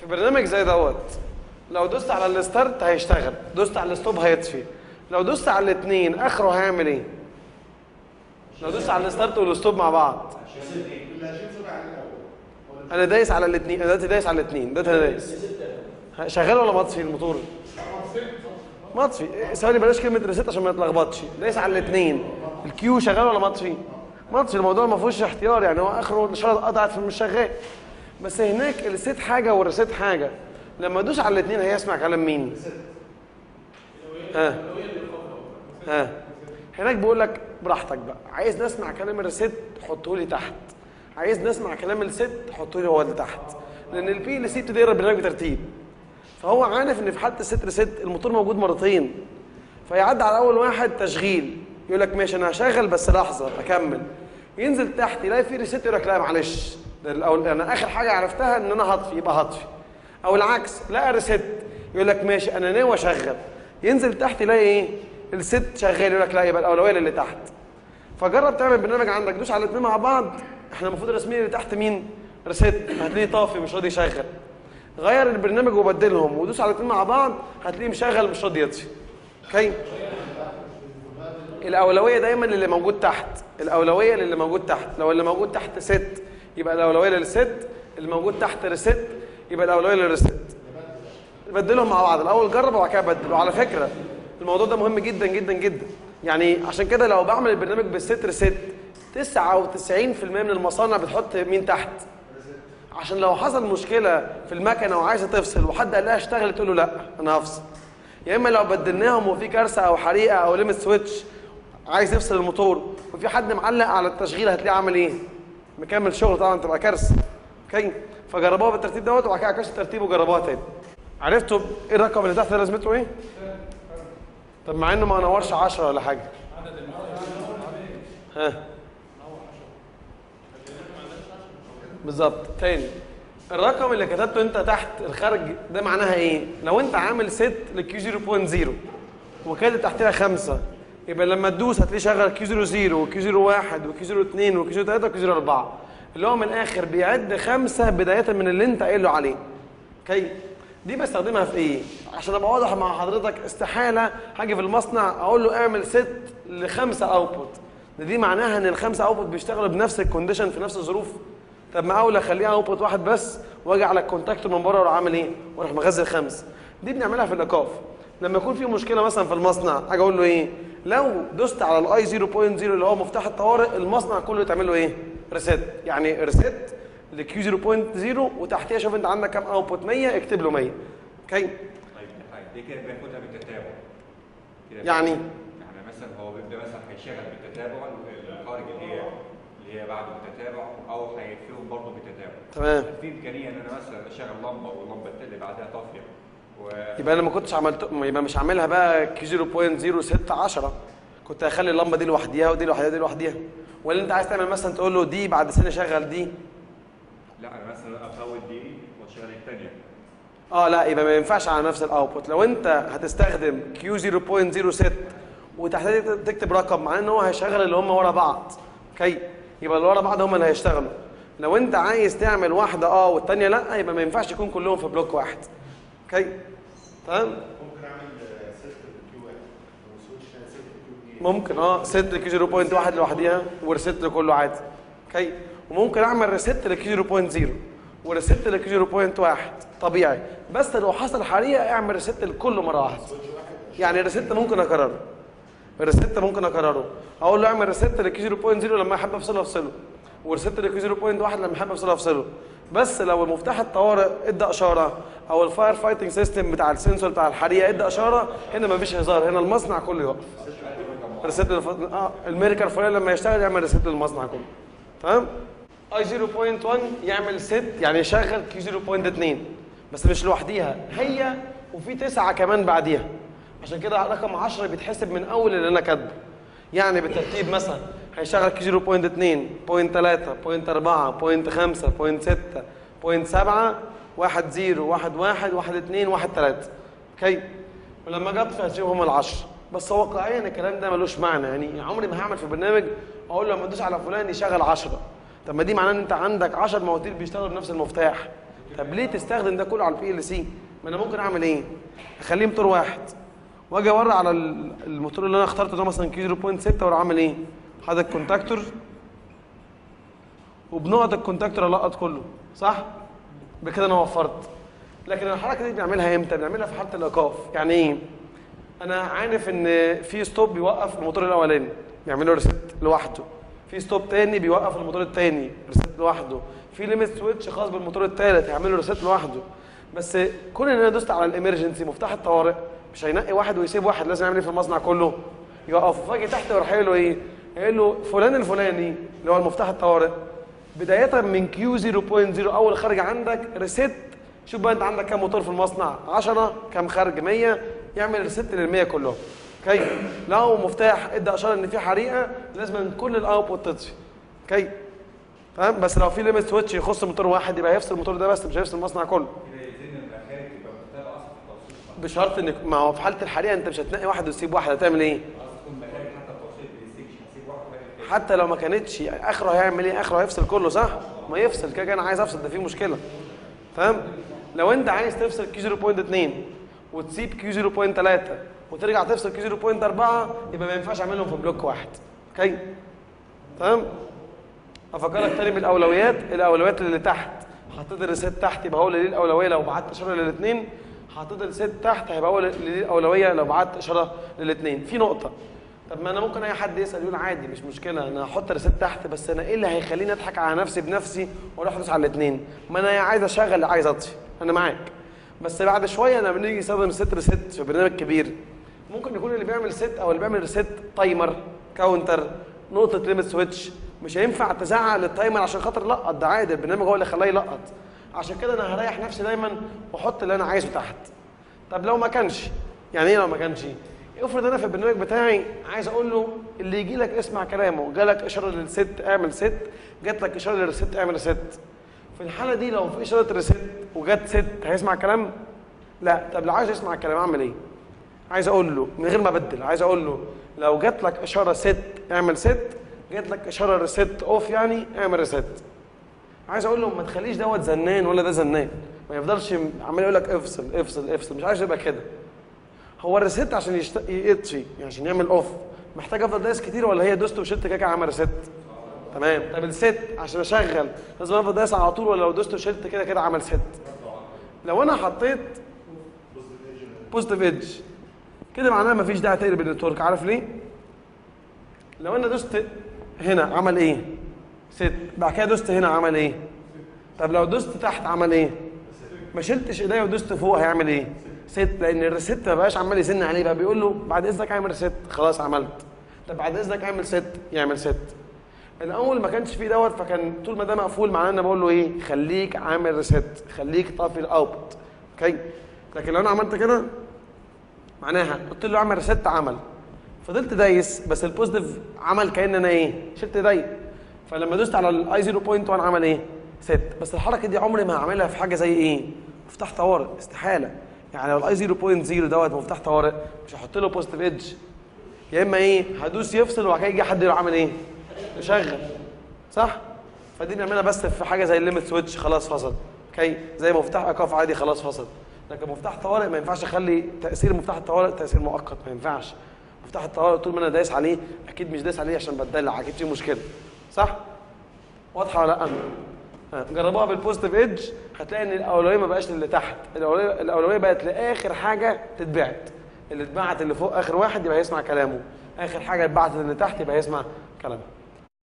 برنامج زي دوت لو دوست على الستارت هيشتغل، دوست على الستوب هيطفي. لو دوست على الاثنين اخره هيعمل ايه؟ لو دوست على الستارت والستوب مع بعض. انا دايس على الاثنين، انا دلوقتي دايس على الاثنين، دلوقتي انا دايس. شغال ولا مطفي الموتور؟ مطفي. ثواني بلاش كلمه ريست عشان ما نتلخبطش. دايس على الاثنين. الكيو شغال ولا مطفي؟ مطفي. الموضوع ما فيهوش اختيار، يعني هو اخره الاشاره اتقطعت فمش شغال. بس هناك الست حاجه والريست حاجه. لما ادوس على الاثنين هيسمع كلام مين؟ ها هناك بيقول لك براحتك بقى، عايز نسمع كلام الريست حطه لي تحت، عايز نسمع كلام الست حطه لي هو اللي تحت، لان البي ال سي بتدير البرنامج بترتيب. فهو عارف ان في حاله الست ريست الموتور موجود مرتين، فيعدي على اول واحد تشغيل، يقول لك ماشي انا هشغل بس لحظه اكمل. ينزل تحت يلاقي في ريست يقول لك لا معلش انا اخر حاجه عرفتها ان انا هطفي، يبقى هطفي. او العكس، لقى ريست يقول لك ماشي انا ناوي اشغل، ينزل تحت يلاقي ايه؟ الست شغال، يقول لك لا يبقى الاولويه للي تحت. فجرب تعمل برنامج عندك دوس على الاثنين مع بعض، احنا المفروض رسمين اللي تحت مين؟ ريست، هتلاقيه طافي مش راضي يشغل. غير البرنامج وبدلهم ودوس على الاثنين مع بعض هتلاقيه مشغل مش راضي يطفي. اوكي؟ الاولويه دايما للي موجود تحت، الاولويه للي موجود تحت. لو اللي موجود تحت ست يبقى الاولويه للست، اللي موجود تحت ريست يبقى الاولويه للريست. بدلهم مع بعض الاول، جرب وبعد كده بدل. وعلى فكره الموضوع ده مهم جدا جدا جدا، يعني عشان كده لو بعمل البرنامج بالست ريست 99% من المصانع بتحط مين تحت؟ عشان لو حصل مشكله في المكنه وعايزه تفصل وحد قال لها اشتغل تقول له لا انا هفصل. يا اما لو بدلناهم وفي كارثه او حريقه او ليميت سويتش عايز يفصل الموتور وفي حد معلق على التشغيل هتلاقيه عامل ايه؟ مكمل شغل، طبعا تبقى كارثه. اوكي؟ فجربوها بالترتيب دوت وبعد كده عكسوا الترتيب وجربوها تاني. عرفتوا ايه الرقم اللي تحت ده لازمته ايه؟ طب مع انه ما نورش 10 ولا حاجه. ها بالظبط. تاني، الرقم اللي كتبته انت تحت الخارج ده معناها ايه؟ لو انت عامل ست للكيو 0.0 وكاتب تحتها 5 يبقى لما تدوس هتلاقيه شغل كيو 0 وكيو 1 وكيو 2 وكيو 3 وكيو 4، اللي هو من الاخر بيعد 5 بدايه من اللي انت قايل له عليه. اوكي؟ دي بستخدمها في ايه؟ عشان ابقى واضح مع حضرتك، استحاله هاجي في المصنع اقول له اعمل ست ل5 اوتبوت. دي معناها ان ال5 اوتبوت بيشتغلوا بنفس الكونديشن في نفس الظروف. طب ما اولى اخليها اوتبوت واحد بس واجي على الكونتاكتور من بره واروح عامل ايه؟ واروح مغذي ال5. دي بنعملها في الايقاف. لما يكون في مشكله مثلا في المصنع اجي اقول له ايه؟ لو دوست على الاي 0.0 اللي هو مفتاح الطوارئ المصنع كله يتعمل له ايه؟ ريست. يعني ريست لكيو 0.0 وتحتيها شوف انت عندك كام اوتبوت، 100 اكتب له 100. اوكي؟ طيب دي كده بياخدها بالتتابع. يعني مثلا هو بيبدا مثلا هيشغل بالتتابع الخارج اللي هي بعد التتابع او هيقفلهم برضه بالتتابع. تمام. في امكانيه ان انا مثلا اشغل لمبه واللمبه اللي بعدها طافيه يبقى انا ما كنتش عملت، يبقى مش عاملها بقى كيو 0.06 10، كنت هخلي اللمبه دي لوحديها ودي لوحديها ودي لوحديها. ولا انت عايز تعمل مثلا تقول له دي بعد سنه شغل دي؟ لا انا مثلا افوت دي واشغل الثانيه. لا يبقى ما ينفعش على نفس الاوتبوت. لو انت هتستخدم كيو 0.06 وتحتاج تكتب رقم مع ان هو هيشغل اللي هم ورا بعض. اوكي؟ يبقى اللي ورا بعض هم اللي هيشتغلوا. لو انت عايز تعمل واحده والثانيه لا يبقى ما ينفعش يكون كلهم في بلوك واحد. اوكي؟ تمام؟ ممكن اعمل ست للكيو 1 وسويتش ست للكيو 2. ممكن ست لكيو 0.1 لوحديها وريست لكله عادي. اوكي؟ وممكن اعمل ريست لكيو 0.0 وريست لكيو 0.1 طبيعي، بس لو حصل حريقه اعمل ريست لكله مره واحده. يعني الريست ممكن اكرره. الريست ممكن اكرره. اقول له اعمل ريست لكيو 0.0 لما احب افصله افصله، وريست لكيو 0.1 لما احب افصله افصله. بس لو المفتاح الطوارئ ادى اشاره او الفاير فايتنج سيستم بتاع السنسور بتاع الحريقه ادى اشاره، هنا مفيش هزار، هنا المصنع كله يقف. ريست الميركر فويل لما يشتغل يعمل ريست للمصنع كله. تمام؟ اي 0.1 يعمل ست يعني يشغل كيو 0.2 بس مش لوحديها، هي وفي 9 كمان بعديها. عشان كده رقم 10 بيتحسب من اول اللي انا كاتبه. يعني بالترتيب مثلا هيشغل كيو 0.2 0.3 0.4 0.5 0.6 0.7 1 0 1 1 1 2 1 3. اوكي؟ ولما جبت هتشوفهم ال10. بس واقعيا الكلام ده ملوش معنى، يعني عمري ما هعمل في برنامج اقول له لما تدوس على فلان يشغل 10. طب ما دي معناه ان انت عندك 10 مواتير بيشتغلوا بنفس المفتاح، طب ليه تستخدم ده كله على البي ال سي؟ ما انا ممكن اعمل ايه؟ اخليه موتور واحد واجي اوري على الموتور اللي انا اخترته ده مثلا كي 0.6 واروح اعمل ايه؟ هذا الكونتاكتور وبنقط الكونتاكتور القط كله، صح؟ بكده انا وفرت. لكن الحركه دي بنعملها امتى؟ بنعملها في حاله الايقاف. يعني ايه؟ انا عارف ان في ستوب بيوقف الموتور الاولاني بيعمل له ريست لوحده، في ستوب تاني بيوقف الموتور التاني ريست لوحده، في ليميت سويتش خاص بالموتور التالت هيعمل له ريست لوحده. بس كون ان انا دوست على الامرجنسي مفتاح الطوارئ مش هينقي واحد ويسيب واحد، لازم يعمل ايه في المصنع كله؟ يوقف. فاجي تحت ويروح قايل له ايه؟ قايل له فلان الفلاني اللي هو المفتاح الطوارئ بدايه من كيو 0.0 اول خارج عندك ريست. شوف بقى انت عندك كام موتور في المصنع؟ 10 كام خارج؟ 100. يعمل ريست لل100 كلهم. اوكي؟ لو مفتاح ادى اشاره ان في حريقه لازم كل الاوتبوت تطفي. اوكي؟ تمام؟ بس لو في ليميت سويتش يخص موتور واحد يبقى هيفصل الموتور ده بس، مش هيفصل المصنع كله. بشرط انك ما هو في حاله الحريقه انت مش هتنقي واحد وتسيب واحد، هتعمل ايه؟ حتى لو ما كانتش اخره هيعمل ايه؟ اخره هيفصل كله، صح؟ ما يفصل كده انا عايز افصل، ده فيه مشكله. تمام؟ لو انت عايز تفصل كيو 0.2 وتسيب كيو 0.3 وترجع تفصل كيو 0.4 يبقى ما ينفعش اعملهم في بلوك واحد. اوكي؟ تمام؟ افكرك تاني بالاولويات، الاولويات اللي تحت حطيت الريسيت تحت يبقى هو اللي ليه الاولويه لو بعت اشاره للاثنين، حطيت الريسيت تحت هيبقى هو اللي ليه الاولويه لو بعت اشاره للاثنين. في نقطه، طب ما انا ممكن اي حد يسال يقول عادي مش مشكله انا هحط الريسيت تحت، بس انا ايه اللي هيخليني اضحك على نفسي بنفسي واروح ادوس على الاثنين؟ ما انا عايز اشغل عايز اطفي، انا معاك. بس بعد شويه لما بنيجي نستخدم ست ريسيت في برنامج كبير ممكن يكون اللي بيعمل ست او اللي بيعمل ريسيت تايمر، كاونتر، نقطه ليميت سويتش، مش هينفع تزعق للتايمر عشان خاطر لقط، ده عادي البرنامج هو اللي خلاه يلقط. عشان كده انا هريح نفسي دايما واحط اللي انا عايزه تحت. طب لو ما كانش، يعني ايه لو ما كانش؟ افرض انا في البرنامج بتاعي عايز اقول له اللي يجي لك اسمع كلامه، جالك اشاره للست اعمل ست، جات لك اشاره للست اعمل ريست. في الحاله دي لو في اشاره ريست وجات ست هيسمع الكلام؟ لا. طب لو عايز يسمع الكلام اعمل ايه؟ عايز اقول له من غير ما ابدل، عايز اقول له لو جات لك اشاره ست اعمل ست، جات لك اشاره ريست اوف يعني اعمل ريست. عايز اقول له ما تخليش دوت زنان ولا ده زنان، ما يفضلش عمال يقول لك افصل افصل افصل، مش عايز يبقى كده. هو الريست عشان يطفي يعني عشان يعمل اوف محتاج افضل دايس كتير ولا هي دوست وشلت كده عمل ريست؟ تمام. طب الست عشان اشغل لازم افضل دايس على طول ولا لو دوست وشلت كده عمل ست؟ لو انا حطيت بوزيتيف ايدج كده معناها مفيش داعي تقلب النتورك. عارف ليه؟ لو انا دوست هنا عمل ايه؟ ست. بعد كده دوست هنا عمل ايه؟ طب لو دوست تحت عمل ايه؟ ما شلتش ايديا ودوست فوق هيعمل ايه؟ ست. لان الريست ما بقاش عمال يزن عليه، بقى بيقول له بعد اذنك اعمل ريست، خلاص عملت. طب بعد اذنك اعمل ست، يعمل ست. الاول ما كانش فيه دوت، فكان طول ما ده مقفول معناه انا بقول له ايه؟ خليك عامل ريست، خليك طافي الاوتبوت. اوكي؟ لكن لو انا عملت كده معناها قلت له اعمل ريست عمل، فضلت دايس بس البوزيتيف عمل كأن انا ايه؟ شلت ايدي. فلما دوست على الاي 0.1 عمل ايه؟ ست. بس الحركه دي عمري ما هعملها في حاجه زي ايه؟ مفتاح طوارئ، استحاله. يعني لو الاي 0.0 دوت مفتاح طوارئ مش هحط له بوزيتيف ايدج، يا اما ايه؟ هدوس يفصل وبعد كده يجي حد يروح عامل ايه؟ يشغل، صح؟ فدي بنعملها بس في حاجه زي الليميت سويتش خلاص فصل. اوكي؟ زي مفتاح ايقاف عادي خلاص فصل. لكن مفتاح طوارئ ما ينفعش اخلي تاثير مفتاح الطوارئ تاثير مؤقت، ما ينفعش. مفتاح الطوارئ طول ما انا دايس عليه اكيد مش دايس عليه عشان بتدلع، اكيد في مشكله، صح؟ واضحه ولا لا؟ جربوها بالبوزيتيف ايدج هتلاقي ان الاولويه ما بقاش للي تحت، الاولويه بقت لاخر حاجه تتبعت. اللي اتبعت اللي فوق اخر واحد يبقى يسمع كلامه، اخر حاجه اتبعت اللي تحت يبقى يسمع كلامه.